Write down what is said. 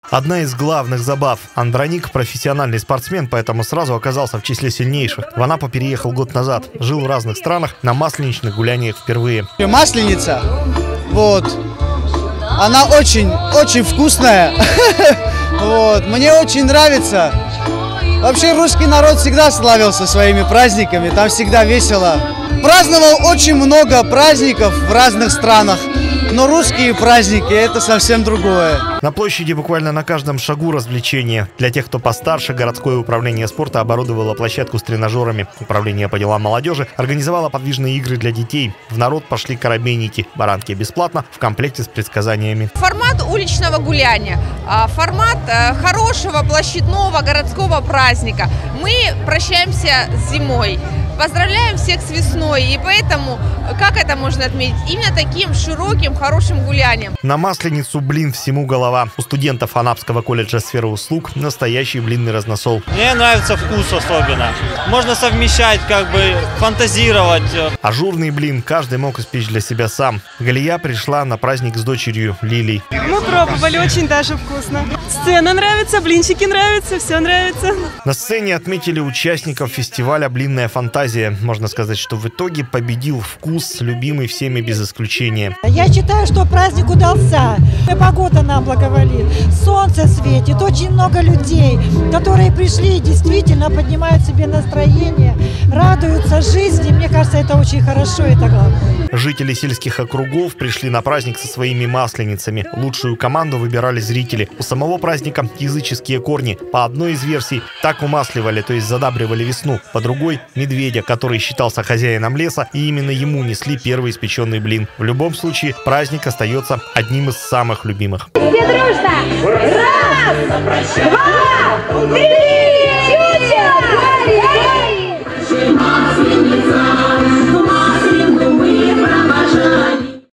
Одна из главных забав. Андроник – профессиональный спортсмен, поэтому сразу оказался в числе сильнейших. В Анапу переехал год назад. Жил в разных странах, на масленичных гуляниях впервые. Масленица, вот, она очень вкусная. Вот, мне очень нравится. Вообще русский народ всегда славился своими праздниками, там всегда весело. Праздновал очень много праздников в разных странах. Но русские праздники – это совсем другое. На площади буквально на каждом шагу развлечения. Для тех, кто постарше, городское управление спорта оборудовало площадку с тренажерами. Управление по делам молодежи организовало подвижные игры для детей. В народ пошли карабейники. Баранки бесплатно, в комплекте с предсказаниями. Формат уличного гуляния, формат хорошего площадного городского праздника. Мы прощаемся с зимой. Поздравляем всех с весной, и поэтому, как это можно отметить, именно таким широким, хорошим гулянием. На Масленицу блин всему голова. У студентов Анапского колледжа сферы услуг настоящий блинный разносол. Мне нравится вкус особенно. Можно совмещать, фантазировать. Ажурный блин каждый мог испечь для себя сам. Галия пришла на праздник с дочерью Лилей. Мы пробовали, очень даже вкусно. Сцена нравится, блинчики нравятся, все нравится. На сцене отметили участников фестиваля «Блинная фантазия». Можно сказать, что в итоге победил вкус, любимый всеми без исключения. Я считаю, что праздник удался. Погода нам благоволит, солнце светит, очень много людей, которые пришли и действительно поднимают себе настроение, радуются жизни. Мне кажется, это очень хорошо, это главное. Жители сельских округов пришли на праздник со своими масленицами. Лучшую команду выбирали зрители. У самого праздника языческие корни. По одной из версий так умасливали, то есть задабривали весну. По другой – медведя, который считался хозяином леса, и именно ему несли первый испеченный блин. В любом случае, праздник остается одним из самых любимых. Все дружно!